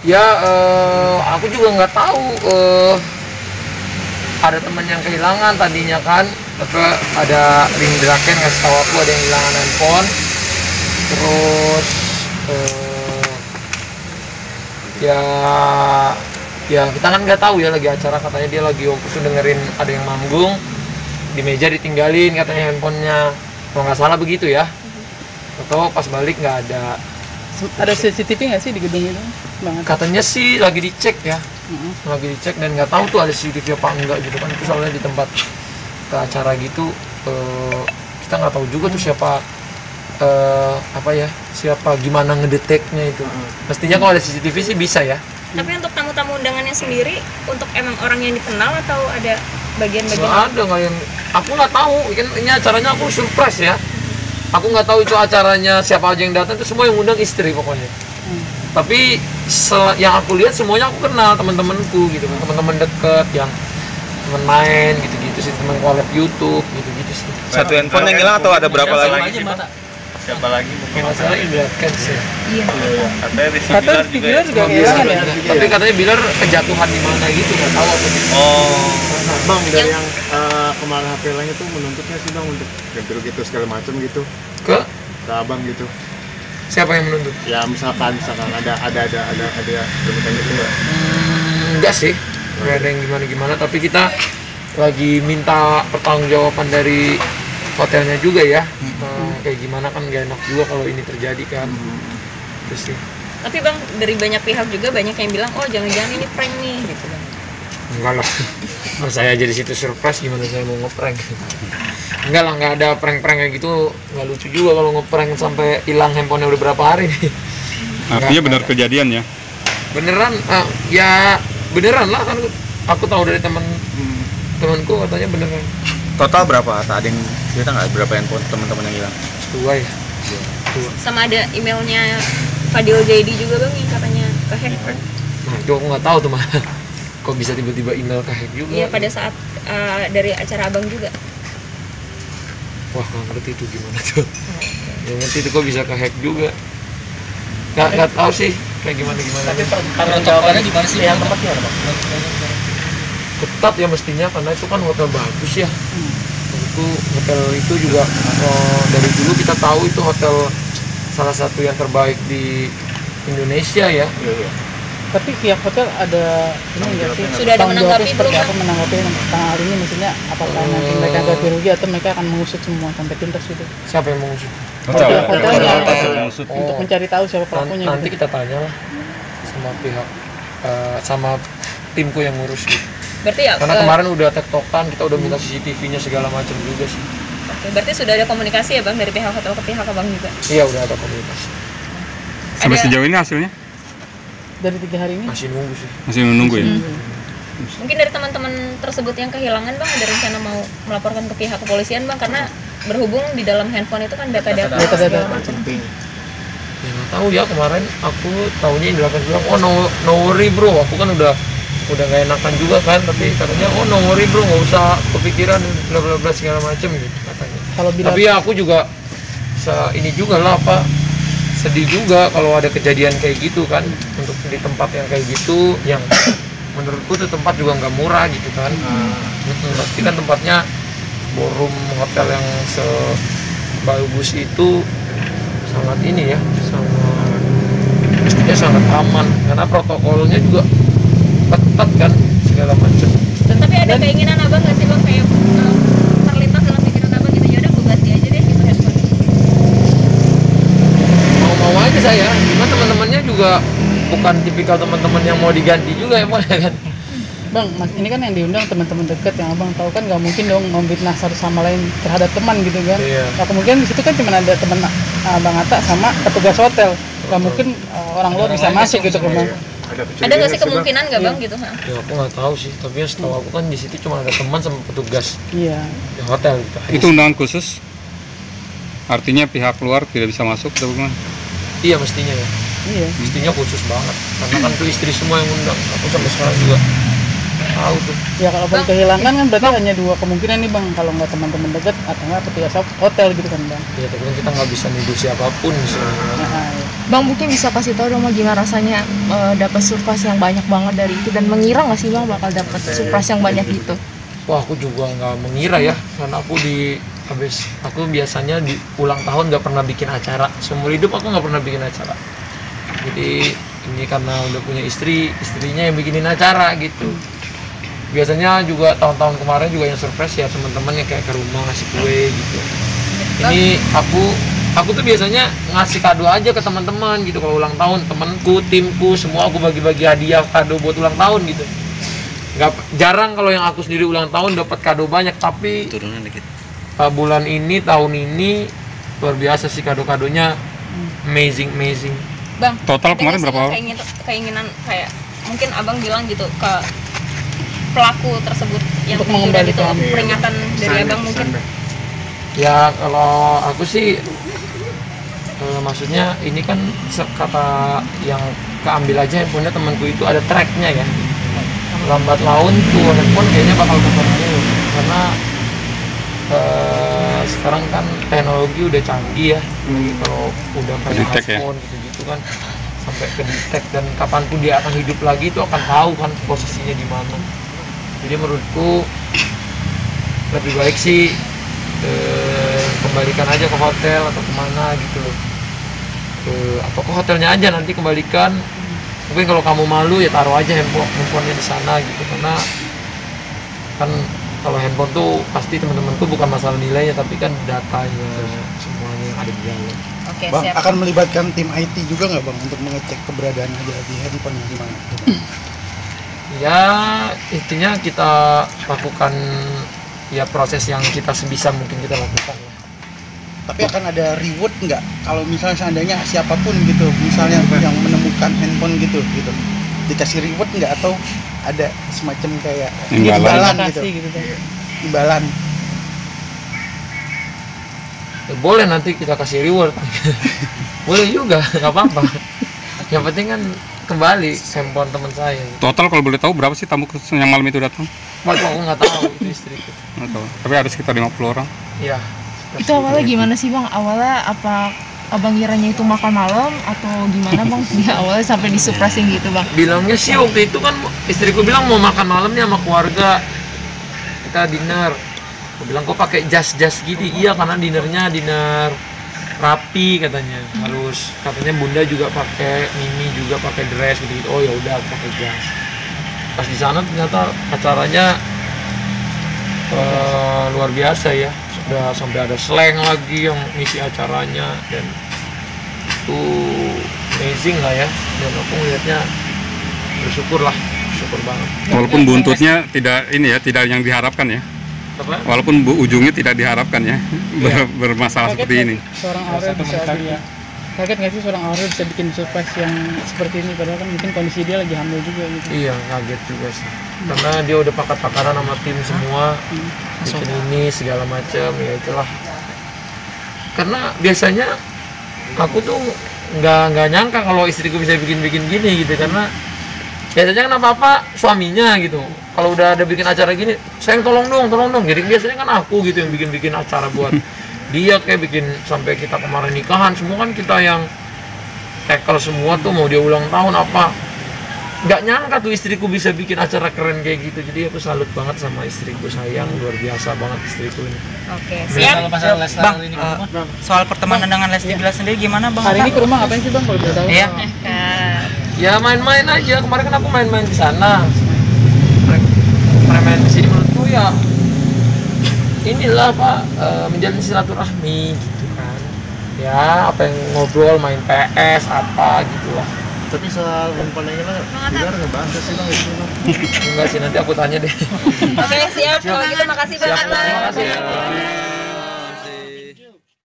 Ya, aku juga nggak tahu. Ada teman yang kehilangan tadinya kan, ada link Draken ngasih tahu aku ada yang kehilangan handphone. Terus ya kita kan nggak tahu ya, lagi acara katanya dia lagi fokus dengerin ada yang manggung, di meja ditinggalin katanya handphonenya, kalau nggak salah begitu ya. Atau pas balik nggak ada. Ada CCTV nggak sih di gedung itu? Katanya sih lagi dicek ya, lagi dicek, dan nggak tahu tuh ada CCTV apa enggak gitu kan. Itu soalnya di tempat ke acara gitu, kita nggak tahu juga tuh siapa siapa gimana ngedeteknya itu. Mestinya kalau ada CCTV sih bisa ya. Tapi untuk tamu-tamu undangannya sendiri, untuk emang orang yang dikenal atau ada bagian-bagian? Nggak ada, nggak yang aku nggak tahu. Ini acaranya aku surprise ya. Aku nggak tahu itu acaranya siapa aja yang datang, itu semua yang undang istri pokoknya. Tapi yang aku lihat semuanya aku kenal, teman-temanku gitu kan, teman-teman deket yang teman main gitu-gitu sih, teman collab YouTube gitu-gitu sih. Satu handphone yang hilang atau ada berapa lagi? Siapa lagi? Mungkin masalah Draken sih. Iya. Katanya Rizky Bilar juga Bilar, kehilangan ya. tapi katanya Bilar kejatuhan di mana gitu, nggak tahu apa gitu. Oh. Bang, dari yang kemarin HP lain itu menuntutnya sih bang untuk ganti rugi itu segala macam gitu Ke abang gitu. siapa yang menuntut? Ya misalkan ada permintaan gitu ya. Enggak sih, nggak ada yang gimana-gimana, tapi kita lagi minta pertanggungjawaban dari hotelnya juga ya. Kayak gimana kan nggak enak juga kalau ini terjadi kan. Terus sih. Tapi Bang, dari banyak pihak juga banyak yang bilang, oh jangan-jangan ini prank nih gitu Bang. Enggak lah. Kalau saya aja di situ surprise, gimana saya mau ngeprank? Enggak lah, nggak ada prank-prank kayak gitu. Nggak lucu juga kalau ngeprank sampai hilang handphonenya udah berapa hari nih. Artinya benar kejadian ya? Beneran, ya beneran lah kan. Aku tahu dari temanku katanya beneran. Total berapa? Ada yang cerita nggak berapa handphone teman-teman yang hilang? 2 ya. Sama ada emailnya Fadil Zaidi juga Bang yang katanya kehack. Nah itu aku nggak tahu tuh mah. Kok bisa tiba-tiba email kehack juga? Iya, pada saat dari acara Abang juga. Wah, nggak ngerti itu gimana tuh. Yang ngerti itu kok bisa kehack juga. Nggak tahu sih kayak gimana. Tapi jawabannya gimana sih? Yang tempatnya apa? Ketat ya mestinya, karena itu kan hotel bagus ya. Itu hotel itu juga dari dulu kita tahu itu hotel salah satu yang terbaik di Indonesia ya. Tapi pihak hotel ada ini nggak sih? Sudah ada tanggung jawabnya menanggapi seperti belum, apa menanggapi tentang hal ini? Maksudnya apakah nanti mereka ganti rugi atau mereka akan mengusut semua sampai tuntas gitu? Siapa yang mengusut? Pihak hotelnya Maksud untuk mencari tahu siapa pelakunya. Nanti gitu. kita tanya lah sama pihak sama timku yang ngurus gitu. Berarti ya Karena kemarin udah tektokan, kita udah minta CCTV-nya segala macam juga sih. Oke, berarti sudah ada komunikasi ya Bang dari pihak hotel ke pihak Abang juga? Iya, udah ada komunikasi. sampai sejauh ini hasilnya? Dari 3 hari ini Masih nunggu sih. Masih menunggu ya? Mungkin dari teman-teman tersebut yang kehilangan Bang, ada rencana mau melaporkan ke pihak kepolisian Bang, karena berhubung di dalam handphone itu kan data-data segala macam. Ya nggak tahu ya, kemarin aku tahunya Indra kan bilang, oh no worry bro, aku kan udah nggak enakan juga kan, tapi katanya oh no worry bro, nggak usah kepikiran bla bla bla segala macam gitu katanya. Tapi ya aku juga ini juga lah sedih juga kalau ada kejadian kayak gitu kan, untuk di tempat yang kayak gitu, yang menurutku tuh tempat juga nggak murah gitu kan. Pasti kan tempatnya ballroom hotel yang sebagus itu sangat ini ya, sangat aman karena protokolnya juga ketat kan segala macam. Tapi ada keinginan Abang nggak sih Bang, kayak terlintas dalam pikiran Abang gitu, ya udah gue ganti aja deh gitu handphone? Mau aja saya, cuma teman-temannya juga bukan tipikal teman-teman yang mau diganti juga ya kan. Bang, ini kan yang diundang teman-teman dekat yang Abang tahu kan, nggak mungkin dong memfitnah satu sama lain terhadap teman gitu kan. Iya. Nah, kemungkinan di situ kan cuma ada teman Bang Atta sama petugas hotel. Nggak mungkin orang luar bisa masuk gitu ke Bang. Ada nggak sih kemungkinan nggak Bang gitu? Ya aku nggak tahu sih, tapi yang setahu aku kan di situ cuma ada teman sama petugas Iya. di hotel gitu. Itu undangan khusus? Artinya pihak luar tidak bisa masuk atau bagaimana? Iya mestinya ya. Iya. Mestinya khusus banget, karena kan tuh istri semua yang undang. Aku sampai sekarang juga tahu tuh. Ya kalau Bang kehilangan kan berarti hanya 2 kemungkinan nih Bang, kalau nggak teman-teman dekat atau nggak petugas hotel gitu kan Bang. Ya tapi kan kita nggak bisa nuduh siapapun sih. Nah, iya. Bang mungkin bisa kasih tahu dong Bang, gimana rasanya dapat surprise yang banyak banget dari itu, dan mengira nggak sih Bang bakal dapat surprise yang banyak gitu? Wah, aku juga nggak mengira ya, karena aku biasanya di ulang tahun nggak pernah bikin acara, seumur hidup aku nggak pernah bikin acara. Jadi ini karena udah punya istrinya yang bikinin acara gitu. Biasanya juga tahun-tahun kemarin juga yang surprise ya teman-teman yang kayak ke rumah ngasih kue gitu. Ini aku tuh biasanya ngasih kado aja ke teman-teman gitu kalau ulang tahun, temanku, timku, semua aku bagi-bagi hadiah kado buat ulang tahun gitu. Jarang kalau yang aku sendiri ulang tahun dapat kado banyak, tapi tahun ini luar biasa sih kado-kadonya, amazing. Bang, Total ada kemarin nggak sih berapa? keinginan kayak mungkin abang bilang gitu ke pelaku tersebut yang Untuk kejuran itu, mengembalikan. peringatan dari abang mungkin? Ya kalau aku sih maksudnya ini kan kata yang keambil aja handphonenya temanku itu ada tracknya ya, lambat laun tuh handphone kayaknya bakal ketemu karena sekarang kan teknologi udah canggih ya. Kalau udah kayak Detect ya? iPhone gitu-gitu kan sampai ke detect, dan kapanpun dia akan hidup lagi itu akan tahu kan posisinya di mana. Jadi menurutku lebih baik sih kembalikan aja ke hotel atau kemana gitu loh, atau ke hotelnya aja nanti kembalikan. Mungkin kalau kamu malu ya taruh aja handphonenya di sana gitu, karena kan kalau handphone tuh pasti teman-temanku bukan masalah nilainya tapi kan datanya semuanya yang ada di dalam. Oke, Bang, siap. akan melibatkan tim IT juga nggak Bang untuk mengecek keberadaan aja di handphone yang gimana? Ya intinya kita lakukan ya proses yang kita sebisa mungkin kita lakukan lah. Tapi akan ada reward nggak kalau misalnya seandainya siapapun gitu, misalnya yang menemukan handphone gitu, dikasih reward nggak, atau ada semacam kayak Imbalan. gitu, Kasih gitu Bang. imbalan? Ya, boleh nanti kita kasih reward. Boleh juga, nggak apa-apa. Yang penting kan kembali handphone teman saya. Total kalau boleh tahu berapa sih tamu yang malam itu datang? Aku nggak tahu, itu istriku. Nggak tahu. Tapi ada sekitar 50 orang. Iya. Itu awalnya gimana sih Bang? Awalnya apa abang kiranya itu makan malam atau gimana Bang? Dia awalnya sampai disurprisein gitu Bang? Bilangnya sih waktu itu kan istriku bilang mau makan malam nih sama keluarga, kita dinner. Aku bilang kok pakai jas gini? Iya karena dinner rapi katanya. Harus katanya bunda juga pakai, Mimi juga pakai dress gitu. Oh ya udah aku pakai jas. Pas di sana ternyata acaranya luar biasa ya. Sudah sampai ada slang lagi yang ngisi acaranya, dan itu amazing lah ya. Dan aku ngeliatnya bersyukur banget. Walaupun buntutnya tidak yang diharapkan ya. Apa? Walaupun ujungnya tidak diharapkan ya. Iya. Bermasalah seperti ini. Seorang Aurel bisa kaget nggak sih seorang Aurel bisa bikin surprise yang seperti ini, padahal kan mungkin kondisi dia lagi hamil juga gitu. Iya, kaget juga sih. Karena dia udah pakat-pakaran sama tim semua, bikin ini segala macam, ya itulah. Karena biasanya aku tuh nggak nyangka kalau istriku bisa bikin gini gitu, karena biasanya kan apa suaminya gitu. Kalau udah ada bikin acara gini, sayang tolong dong. Jadi biasanya kan aku gitu yang bikin acara buat dia, kayak bikin sampai kita kemarin nikahan semua kan kita yang tackle semua tuh, mau dia ulang tahun apa. Nggak nyangka tuh istriku bisa bikin acara keren kayak gitu. Jadi aku salut banget sama istriku, sayang luar biasa banget istriku ini. Oke, siap. Bang, soal pertemanan dengan Lesti Bilar sendiri gimana Bang? Hari ini ke rumah ngapain sih Bang kalau boleh tahu? Iya. Ya main-main aja, kemarin kan aku main-main di sana. Main di sini menurutku ya inilah Pak, menjalin silaturahmi gitu kan. Ya apa yang ngobrol, main PS apa gitu lah. Tapi soal handphonenya lah, Bilar ngebahas sih Bang itu Bang. Enggak sih, nanti aku tanya deh. Oke, siap. Kalau gitu makasih Bang. Terima kasih ya.